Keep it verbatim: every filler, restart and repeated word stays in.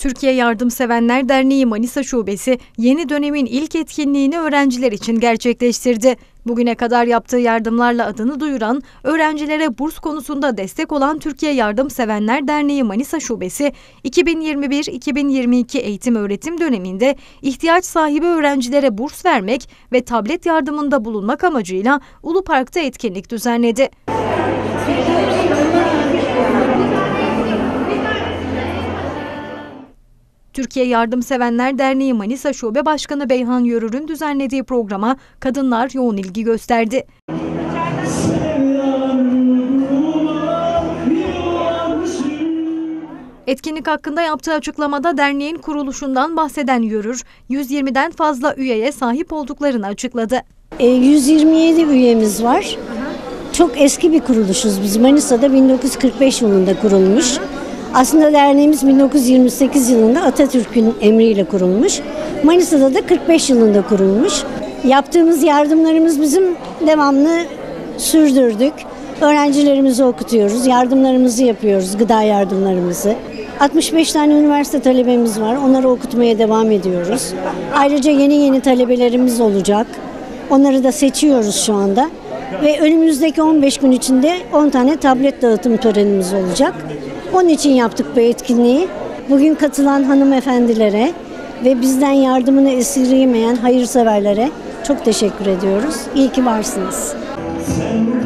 Türkiye Yardımsevenler Derneği Manisa Şubesi yeni dönemin ilk etkinliğini öğrenciler için gerçekleştirdi. Bugüne kadar yaptığı yardımlarla adını duyuran, öğrencilere burs konusunda destek olan Türkiye Yardımsevenler Derneği Manisa Şubesi, iki bin yirmi bir iki bin yirmi iki eğitim öğretim döneminde ihtiyaç sahibi öğrencilere burs vermek ve tablet yardımında bulunmak amacıyla Ulu Park'ta etkinlik düzenledi. Türkiye Yardımsevenler Derneği Manisa Şube Başkanı Beyhan Yörür'ün düzenlediği programa kadınlar yoğun ilgi gösterdi. Etkinlik hakkında yaptığı açıklamada derneğin kuruluşundan bahseden Yörür, yüz yirmiden fazla üyeye sahip olduklarını açıkladı. E, yüz yirmi yedi üyemiz var. Çok eski bir kuruluşuz biz. Manisa'da bin dokuz yüz kırk beş yılında kurulmuş. Aslında derneğimiz bin dokuz yüz yirmi sekiz yılında Atatürk'ün emriyle kurulmuş. Manisa'da da kırk beş yılında kurulmuş. Yaptığımız yardımlarımız bizim devamlı sürdürdük. Öğrencilerimizi okutuyoruz, yardımlarımızı yapıyoruz, gıda yardımlarımızı. altmış beş tane üniversite talebemiz var, onları okutmaya devam ediyoruz. Ayrıca yeni yeni talebelerimiz olacak. Onları da seçiyoruz şu anda. Ve önümüzdeki on beş gün içinde on tane tablet dağıtım törenimiz olacak. Onun için yaptık bu etkinliği. Bugün katılan hanımefendilere ve bizden yardımını esirgeyemeyen hayırseverlere çok teşekkür ediyoruz. İyi ki varsınız.